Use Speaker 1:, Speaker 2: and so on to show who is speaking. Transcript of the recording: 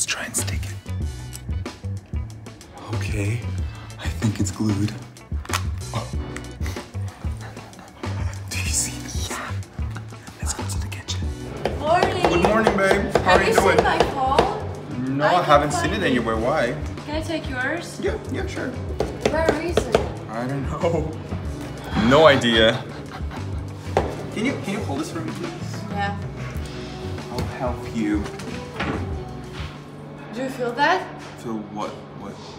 Speaker 1: Let's try and stick it. Okay, I think it's glued. Oh. Do you see this? Yeah. Let's go to the kitchen.
Speaker 2: Morning.
Speaker 1: Good morning, babe. How are you doing?
Speaker 2: Have you seen my phone?
Speaker 1: No, I haven't seen it anywhere. Why?
Speaker 2: Can I take yours?
Speaker 1: Yeah, sure.
Speaker 2: Where is it?
Speaker 1: I don't know. No idea. Can you hold this for me, please?
Speaker 2: Yeah.
Speaker 1: I'll help you.
Speaker 2: Do you feel that?
Speaker 1: So what?